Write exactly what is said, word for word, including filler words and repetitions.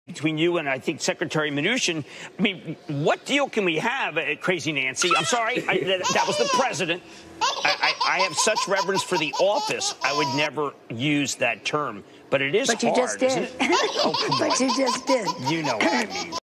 between you and I think Secretary Mnuchin. I mean, what deal can we have, uh, Crazy Nancy? I'm sorry, I, that, that was the president. I, I, I have such reverence for the office. I would never use that term, but it is but you hard, just did. isn't it? Oh, come but on. you just did. You know what I mean.